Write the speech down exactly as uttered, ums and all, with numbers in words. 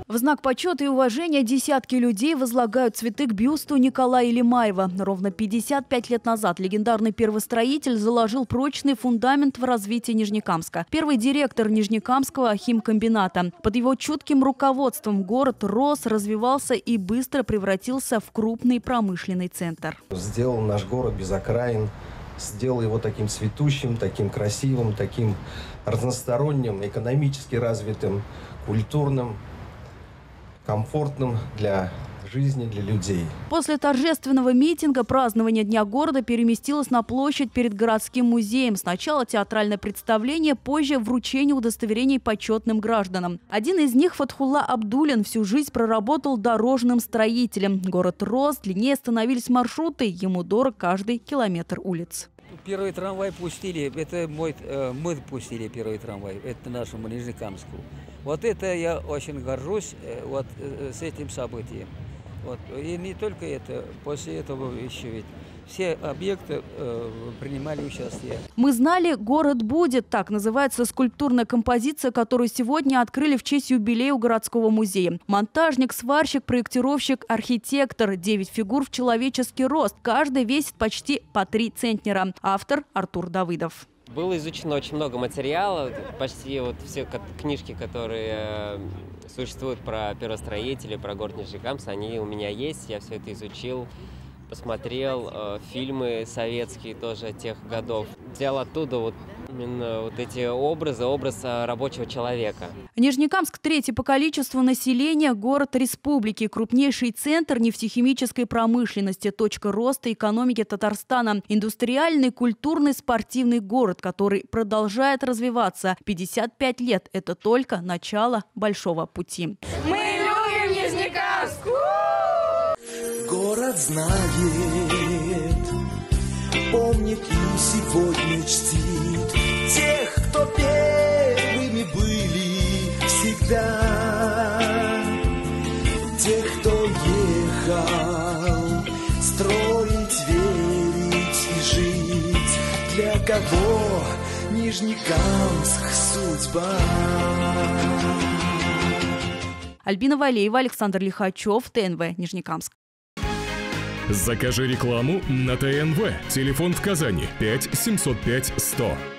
В знак почета и уважения десятки людей возлагают цветы к бюсту Николая Лемаева. Ровно пятьдесят пять лет назад легендарный первостроитель заложил прочный фундамент в развитии Нижнекамска. Первый директор Нижнекамского химкомбината. Под его чутким руководством город рос, развивался и быстро превратился в крупный промышленный центр. Сделал наш город без окраин, сделал его таким цветущим, таким красивым, таким разносторонним, экономически развитым, культурным, комфортным для жизни, для людей. После торжественного митинга празднование Дня города переместилось на площадь перед городским музеем. Сначала театральное представление, позже вручение удостоверений почетным гражданам. Один из них, Фатхулла Абдулин, всю жизнь проработал дорожным строителем. Город рос, длиннее становились маршруты, ему дорог каждый километр улиц. Первый трамвай пустили, это мой, мы пустили первый трамвай, это нашему Нижнекамску. Вот это я очень горжусь вот с этим событием. Вот. И не только это, после этого еще ведь все объекты э, принимали участие. Мы знали, город будет. Так называется скульптурная композиция, которую сегодня открыли в честь юбилея у городского музея. Монтажник, сварщик, проектировщик, архитектор. Девять фигур в человеческий рост. Каждый весит почти по три центнера. Автор Артур Давыдов. Было изучено очень много материала, почти вот все книжки, которые существуют про первостроителей, про город Нижнекамск, они у меня есть, я все это изучил, посмотрел, э, фильмы советские тоже тех годов, взял оттуда вот именно вот эти образы, образ рабочего человека. Нижнекамск третий по количеству населения, город республики, крупнейший центр нефтехимической промышленности, точка роста экономики Татарстана, индустриальный, культурный, спортивный город, который продолжает развиваться. пятьдесят пять лет – это только начало большого пути. Мы любим Нижнекамск! Город знает, помнит и сегодня чтит тех, кто первыми были всегда, тех, кто ехал строить, верить и жить, для кого Нижнекамск судьба. Альбина Валеева, Александр Лихачев, ТНВ, Нижнекамск. Закажи рекламу на ТНВ. Телефон в Казани пять семьсот пять сто.